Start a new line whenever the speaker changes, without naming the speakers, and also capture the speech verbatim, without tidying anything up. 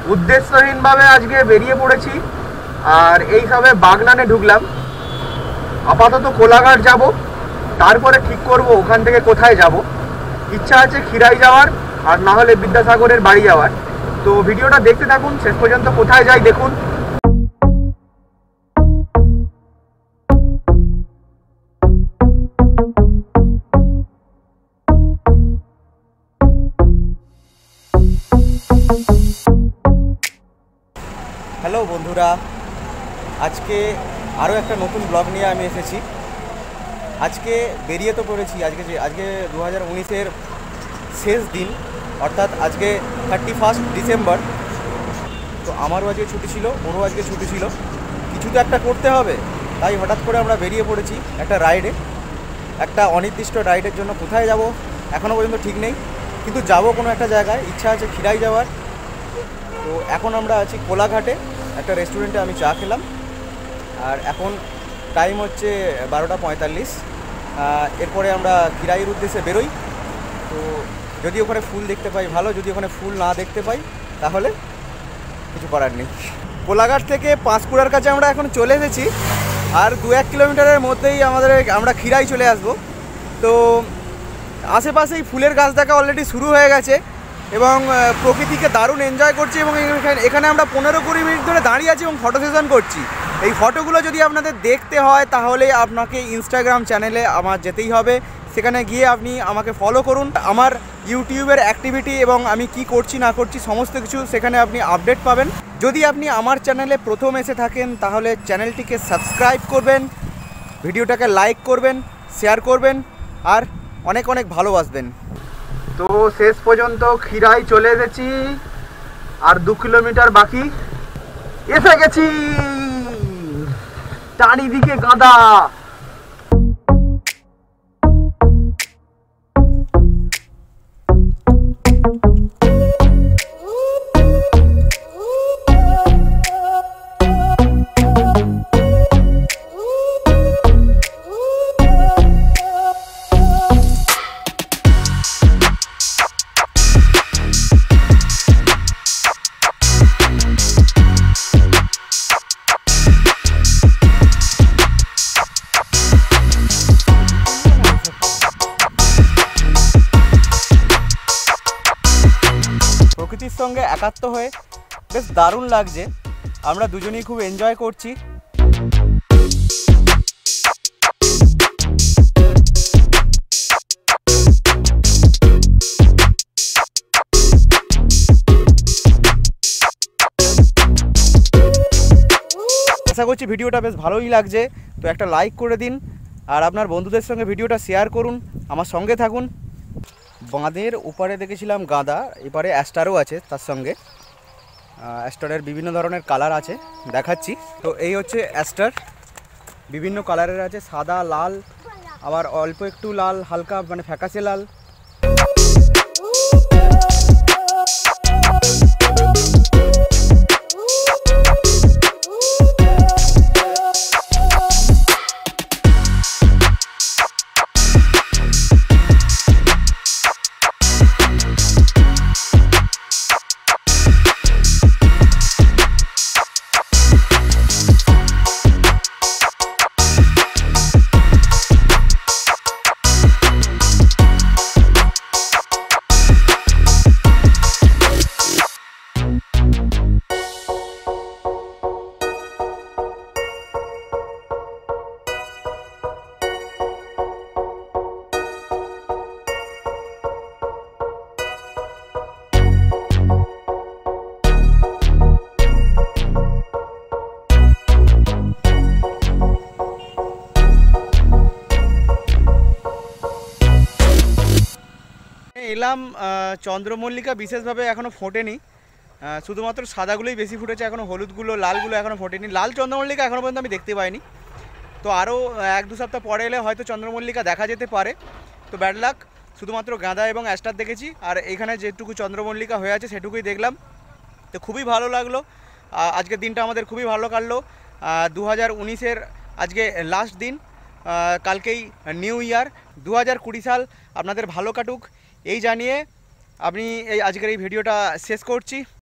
উদ্দেশ্যহীনভাবে আজকে বেরিয়ে পড়েছি আর এই সবে বাগনানে ঢুকলাম। আপাতত কোলাঘাট যাব, তারপরে ঠিক করব ওখান থেকে কোথায় যাব। ইচ্ছা আছে খিরাই যাওয়ার, আর না হলে বিদ্যাসাগরের বাড়ি যাওয়ার। তো ভিডিওটা দেখতে থাকুন শেষ পর্যন্ত, কোথায় যাই দেখুন। হ্যালো বন্ধুরা, আজকে আরও একটা নতুন ব্লগ নিয়ে আমি এসেছি। আজকে বেরিয়ে তো পড়েছি, আজকে যে আজকে দু হাজার উনিশের শেষ দিন, অর্থাৎ আজকে থার্টি ফার্স্ট ডিসেম্বর। তো আমারও আজকে ছুটি ছিল, ওরও আজকে ছুটি ছিল, কিছু তো একটা করতে হবে। তাই হঠাৎ করে আমরা বেরিয়ে পড়েছি একটা রাইডে, একটা অনির্দিষ্ট রাইডের জন্য। কোথায় যাব এখনও পর্যন্ত ঠিক নেই, কিন্তু যাব কোনো একটা জায়গায়। ইচ্ছা আছে খিরাই যাওয়ার। তো এখন আমরা আছি কোলাঘাটে, একটা রেস্টুরেন্টে আমি চা খেলাম। আর এখন টাইম হচ্ছে বারোটা পঁয়তাল্লিশ। এরপরে আমরা খিরাইয়ের উদ্দেশ্যে বেরোই। তো যদি ওখানে ফুল দেখতে পাই ভালো, যদি ওখানে ফুল না দেখতে পাই তাহলে কিছু করার নেই। কোলাঘাট থেকে পাঁশকুড়ার কাছে আমরা এখন চলে এসেছি, আর দু এক কিলোমিটারের মধ্যেই আমাদের আমরা খিরাই চলে আসব। তো আশেপাশেই ফুলের গাছ দেখা অলরেডি শুরু হয়ে গেছে এবং প্রকৃতিকে দারুণ এনজয় করছি। এবং এখানে আমরা পনেরো কুড়ি মিনিট ধরে দাঁড়িয়ে আছি এবং ফটো সেশন করছি। এই ফটোগুলো যদি আপনাদের দেখতে হয় তাহলে আপনাকে ইনস্টাগ্রাম চ্যানেলে আমার যেতেই হবে। সেখানে গিয়ে আপনি আমাকে ফলো করুন। আমার ইউটিউবের অ্যাক্টিভিটি এবং আমি কি করছি না করছি সমস্ত কিছু সেখানে আপনি আপডেট পাবেন। যদি আপনি আমার চ্যানেলে প্রথম এসে থাকেন তাহলে চ্যানেলটিকে সাবস্ক্রাইব করবেন, ভিডিওটাকে লাইক করবেন, শেয়ার করবেন আর অনেক অনেক ভালোবাসবেন। তো শেষ পর্যন্ত খিরাই চলে এসেছি, আর দু কিলোমিটার বাকি। এসে গেছি, চারিদিকে গাঁদা। প্রকৃতির সঙ্গে একাত্ম হয়ে বেশ দারুণ লাগছে। আমরা দুজনেই খুব এনজয় করছি। আশা করছি ভিডিওটা বেশ ভালোই লাগছে। তো একটা লাইক করে দিন আর আপনার বন্ধুদের সঙ্গে ভিডিওটা শেয়ার করুন, আমার সঙ্গে থাকুন। বাঁধের ওপারে দেখেছিলাম গাঁদা, এপারে অ্যাস্টারও আছে তার সঙ্গে। অ্যাস্টারের বিভিন্ন ধরনের কালার আছে, দেখাচ্ছি। তো এই হচ্ছে অ্যাস্টার, বিভিন্ন কালারের আছে, সাদা, লাল, আবার অল্প একটু লাল, হালকা মানে ফ্যাকাশে লাল। এলাম চন্দ্রমল্লিকা বিশেষভাবে এখনও ফোটেনি, শুধুমাত্র সাদাগুলোই বেশি ফুটেছে, এখনও হলুদগুলো লালগুলো এখনও ফোটেনি। লাল চন্দ্রমল্লিকা এখনও পর্যন্ত আমি দেখতে পাইনি। তো আরও এক দু সপ্তাহ পরে এলে হয়তো চন্দ্রমল্লিকা দেখা যেতে পারে। তো ব্যাড লাক, শুধুমাত্র গাঁদা এবং অ্যাস্টার দেখেছি, আর এখানে যেটুকু চন্দ্রমল্লিকা হয়ে আছে সেটুকুই দেখলাম। তো খুবই ভালো লাগলো। আজকের দিনটা আমাদের খুবই ভালো কাটলো। দু হাজার উনিশের আজকে লাস্ট দিন, কালকেই নিউ ইয়ার। দু হাজার কুড়ি সাল আপনাদের ভালো কাটুক এই জানিয়ে আমি এই আজকের এই ভিডিওটা শেষ করছি।